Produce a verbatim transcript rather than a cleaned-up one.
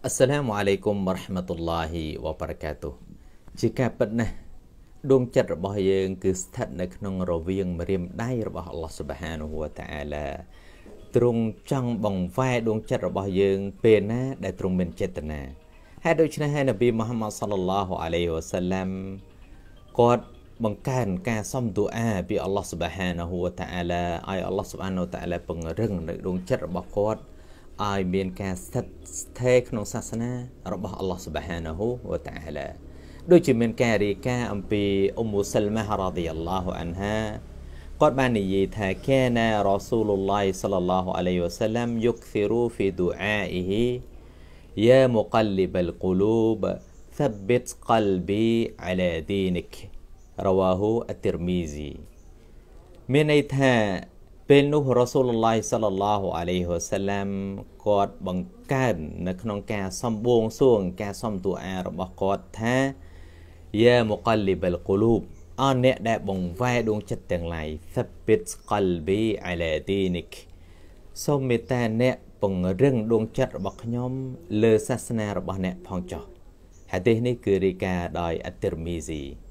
Assalamu alaikum warahmatullahi wabarakatuh ជាការពិតណាស់ដួងចិត្តរបស់យើងគឺស្ថិតនៅក្នុងរវាងម្រាមដៃរបស់អល់ឡោះ Subhanahu wa ta'ala ទ្រង់ចង់បង្វែរដួងចិត្តរបស់យើងពេលណាដែលទ្រង់មានចេតនាហើយដូច្នេះហើយនប៊ីមុហമ്മദ് សល្លឡោះអាឡៃហ៊ីវ៉ាសាឡាំគាត់បង្កើនការសុំទូអាពីអល់ឡោះ Subhanahu wa ta'ala ឲ្យអល់ឡោះ Subhanahu wa ta'ala ពង្រឹងនៅដួងចិត្តរបស់គាត់ឲ្យមានការស្ថិតស្ថេរក្នុងសាសនារបស់អល់ឡោះ Subhanahu wa ta'ala ដូចជាមានការរាយការណ៍អំពីអ៊ុំមូសាល់ម៉ា រ៉ាឌីយ៉ាឡោះអានហាគាត់បាននិយាយថាកាណារ៉ាស៊ូលុលឡាហ៊ី សល្លឡោះអាឡៃហ៊ីវ៉ាសាឡាំយុកហ្វីរូហ្វីឌូអាអ៊ីហ៊ីយ៉ាមុកលិបអលកូលូប ثبت قلبي على دينك រ៉ាវ៉ាហ៊ូអតិរមីស៊ីមានន័យថាពេលនោះរ៉ាស៊ូលុលឡាហ៊ី សល្លឡោះអាឡៃហ៊ីវ៉ាសាឡាំគាត់បង្កើននៅក្នុងការសំបួងសួងការសំទូអារបស់គាត់ថាយ៉ាមុកលិបអលកូលូបអរអ្នកដែលបង្វែរដួងចិត្តទាំងឡាយ Thabbit qalbi ala dinik សូមមេត្តាអ្នកពង្រឹងដួងចិត្តរបស់ខ្ញុំលើសាសនារបស់អ្នកផងចុះហាឌីសនេះគឺរាយការណ៍ដោយអតិរមីស៊ី